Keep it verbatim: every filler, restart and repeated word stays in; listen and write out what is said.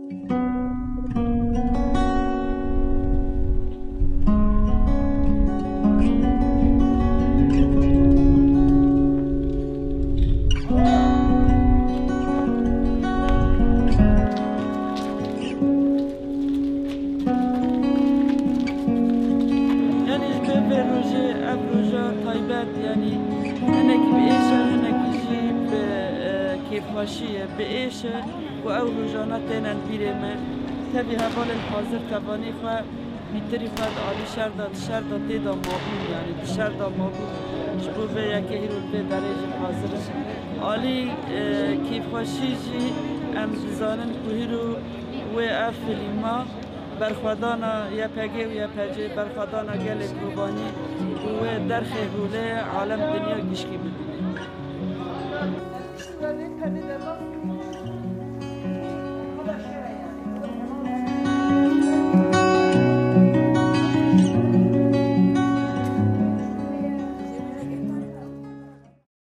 يعني هناك بإيشة هناك يجيب كيف هاشية بإيشة وأو رجانا تينا البيرمة تبي هبال الحاضر تباني خوا بيتري خوا على شرطة شرطة تيدا مابون يعني شرطة مابون شبو في يكهيرو في درجة حاضر علي كيف هاشيجي أم بزانن كهيرو وأفليما برخوادانا یا پگه و یا پجه برخوادانا گل قربانی و در خیلی عالم دنیا گشکی ببینه